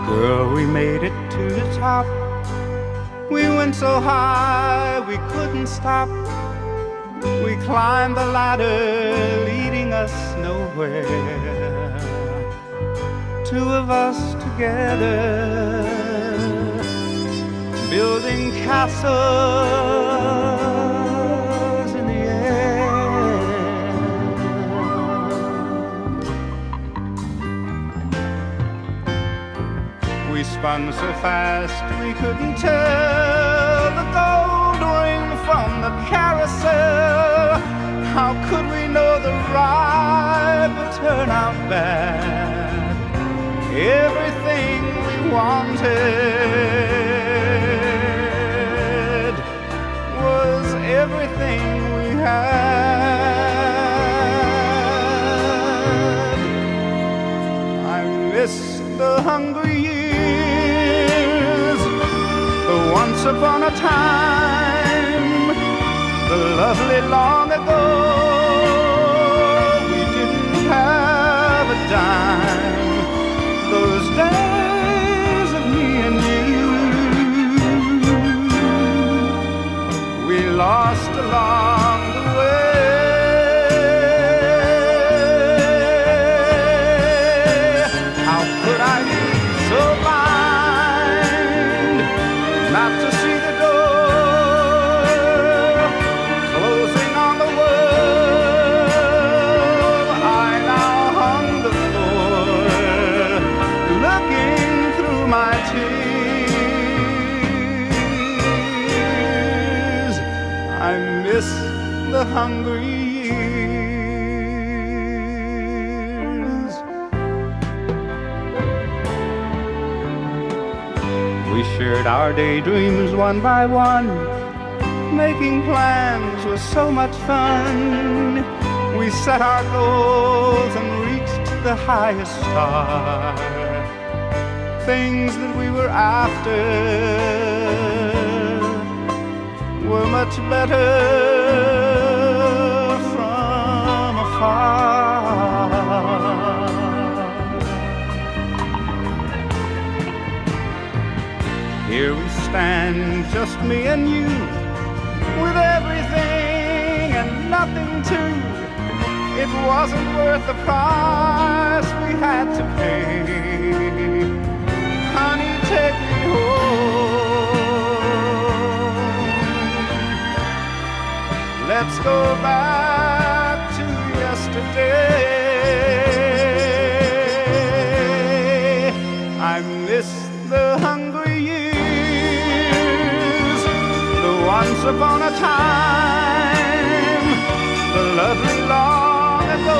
Girl, we made it to the top. We went so high we couldn't stop. We climbed the ladder leading us nowhere. Two of us together, building castles in the air. We spun so fast we couldn't tell the gold ring from the carousel. How could we know the ride would turn out bad? Everything we wanted was everything we had. I miss the hungry years, the once upon a time, the lovely long ago. We didn't have a dime. Those days of me and you, we lost along the way. How could I be so blind not to see the door closing on the world I now hunger for, looking through my tears? I miss the hungry years. We shared our daydreams one by one. Making plans was so much fun. We set our goals and reached the highest star. Things that we were after were much better from afar. Here we stand, just me and you, with everything and nothing too. It wasn't worth the price we had to pay. Honey, take me home. Let's go back to yesterday. I miss the hungry years, the once upon a time, the lovely long ago.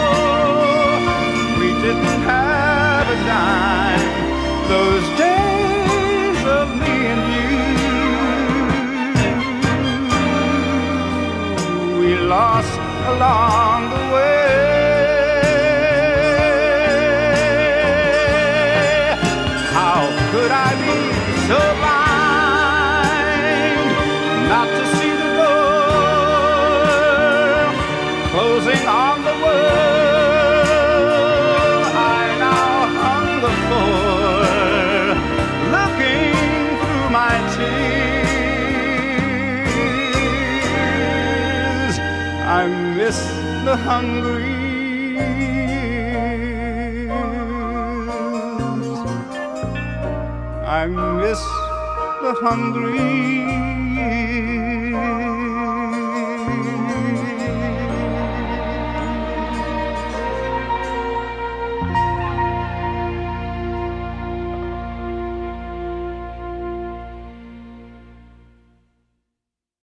We didn't have a dime. Those days of me and you, we lost along the way. How could I be so blind not to see the door closing on the world I now hunger for, looking through my tears? I miss the hungry years. I miss the hungry years.